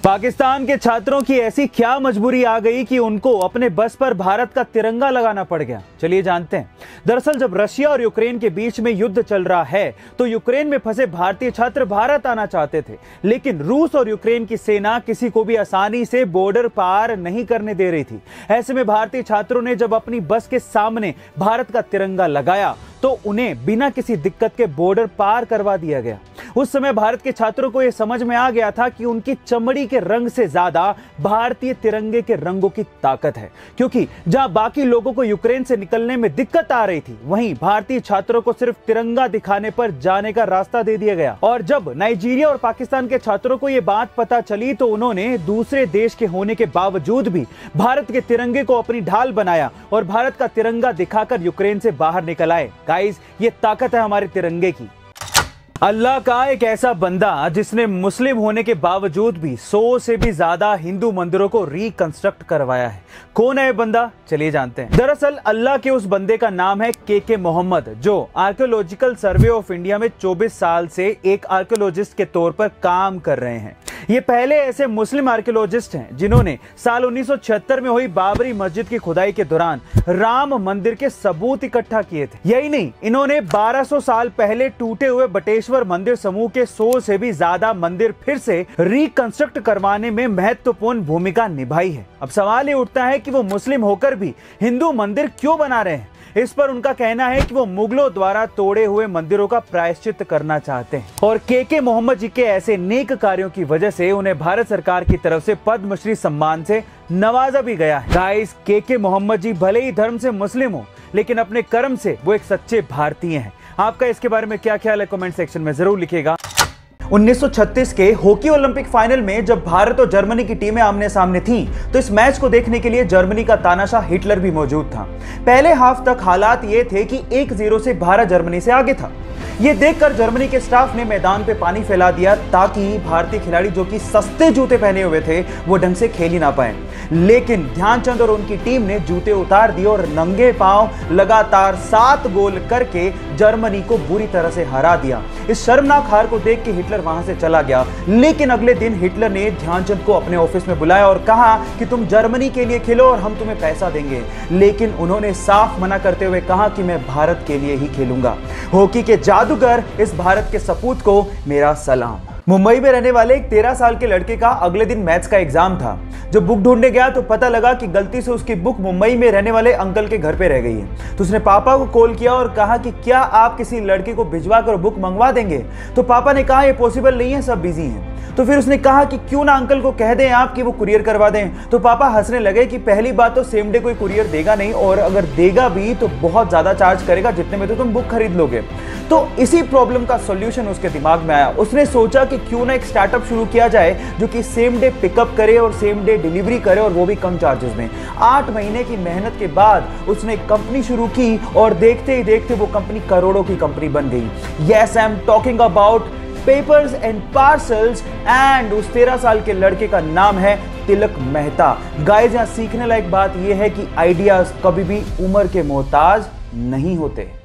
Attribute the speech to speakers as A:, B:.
A: पाकिस्तान के छात्रों की ऐसी क्या मजबूरी आ गई कि उनको अपने बस पर भारत का तिरंगा लगाना पड़ गया। चलिए जानते हैं। दरअसल जब रशिया और यूक्रेन के बीच में युद्ध चल रहा है तो यूक्रेन में फंसे भारतीय छात्र भारत आना चाहते थे, लेकिन रूस और यूक्रेन की सेना किसी को भी आसानी से बॉर्डर पार नहीं करने दे रही थी। ऐसे में भारतीय छात्रों ने जब अपनी बस के सामने भारत का तिरंगा लगाया तो उन्हें बिना किसी दिक्कत के बॉर्डर पार करवा दिया गया। उस समय भारत के छात्रों को यह समझ में आ गया था कि उनकी चमड़ी के रंग से ज्यादा भारतीय तिरंगे के रंगों की ताकत है, क्योंकि जहां बाकी लोगों को यूक्रेन से निकलने में दिक्कत आ रही थी, वहीं भारतीय छात्रों को सिर्फ तिरंगा दिखाने पर जाने का रास्ता दे दिया गया। और जब नाइजीरिया और पाकिस्तान के छात्रों को यह बात पता चली तो उन्होंने दूसरे देश के होने के बावजूद भी भारत के तिरंगे को अपनी ढाल बनाया और भारत का तिरंगा दिखाकर यूक्रेन से बाहर निकल आए। गाइस, ये ताकत है हमारे तिरंगे की। अल्लाह का एक ऐसा बंदा जिसने मुस्लिम होने के बावजूद भी 100 से भी ज्यादा हिंदू मंदिरों को रिकंस्ट्रक्ट करवाया है। कौन है ये बंदा, चलिए जानते हैं। दरअसल अल्लाह के उस बंदे का नाम है के मोहम्मद, जो आर्कियोलॉजिकल सर्वे ऑफ इंडिया में 24 साल से एक आर्कियोलॉजिस्ट के तौर पर काम कर रहे हैं। ये पहले ऐसे मुस्लिम आर्कियोलॉजिस्ट हैं जिन्होंने साल 1976 में हुई बाबरी मस्जिद की खुदाई के दौरान राम मंदिर के सबूत इकट्ठा किए थे। यही नहीं, इन्होंने 1200 साल पहले टूटे हुए बटेश्वर मंदिर समूह के 100 से भी ज्यादा मंदिर फिर से रिकंस्ट्रक्ट करवाने में महत्वपूर्ण भूमिका निभाई है। अब सवाल ये उठता है कि वो मुस्लिम होकर भी हिंदू मंदिर क्यों बना रहे हैं। इस पर उनका कहना है कि वो मुगलों द्वारा तोड़े हुए मंदिरों का प्रायश्चित करना चाहते हैं और के मोहम्मद जी के ऐसे नेक कार्यों की वजह से उन्हें भारत सरकार की तरफ से पद्मश्री सम्मान से नवाजा भी गया है। गाइस, के मोहम्मद जी भले ही धर्म से मुस्लिम हो, लेकिन अपने कर्म से वो एक सच्चे भारतीय हैं। आपका इसके बारे में क्या ख्याल है, कमेंट सेक्शन में जरूर लिखिएगा। 1936 के हॉकी ओलंपिक फाइनल में जब भारत और जर्मनी की टीमें आमने सामने थीं, तो इस मैच को देखने के लिए जर्मनी का तानाशाह हिटलर भी मौजूद था। पहले हाफ तक हालात ये थे कि 1-0 से भारत जर्मनी से आगे था। ये देखकर जर्मनी के स्टाफ ने मैदान पे पानी फैला दिया ताकि भारतीय खिलाड़ी जो कि सस्ते जूते पहने हुए थे वो ढंग से खेल ही ना पाए। लेकिन ध्यानचंद और उनकी टीम ने जूते उतार दिए और नंगे पांव लगातार 7 गोल करके जर्मनी को बुरी तरह से हरा दिया। इस शर्मनाक हार को देख के हिटलर वहां से चला गया, लेकिन अगले दिन हिटलर ने ध्यानचंद को अपने ऑफिस में बुलाया और कहा कि तुम जर्मनी के लिए खेलो और हम तुम्हें पैसा देंगे। लेकिन उन्होंने साफ मना करते हुए कहा कि मैं भारत के लिए ही खेलूंगा। हॉकी के जादूगर इस भारत के सपूत को मेरा सलाम। मुंबई में रहने वाले एक 13 साल के लड़के का अगले दिन मैथ्स का एग्जाम था। जब बुक ढूंढने गया तो पता लगा कि गलती से उसकी बुक मुंबई में रहने वाले अंकल के घर पे रह गई है। तो उसने पापा को कॉल किया और कहा कि क्या आप किसी लड़के को भिजवा कर बुक मंगवा देंगे। तो पापा ने कहा ये पॉसिबल नहीं है, सब बिजी हैं। तो फिर उसने कहा कि क्यों ना अंकल को कह दें आप कि वो कुरियर करवा दें। तो पापा हंसने लगे कि पहली बात तो सेम डे कोई कुरियर देगा नहीं, और अगर देगा भी तो बहुत ज्यादा चार्ज करेगा जितने में तो तुम बुक खरीद लोगे। तो इसी प्रॉब्लम का सॉल्यूशन उसके दिमाग में आया। उसने सोचा कि क्यों ना एक स्टार्टअप शुरू किया जाए जो कि सेम डे पिकअप करे और सेम डे डिलीवरी करे, और वो भी कम चार्जेस में। 8 महीने की मेहनत के बाद उसने एक कंपनी शुरू की और देखते ही देखते वो कंपनी करोड़ों की कंपनी बन गई। Yes, I am talking about papers and parcels, and उस 13 साल के लड़के का नाम है तिलक मेहता। गाइस, यहां सीखने लायक बात यह है कि आइडियाज कभी भी उम्र के मोहताज नहीं होते।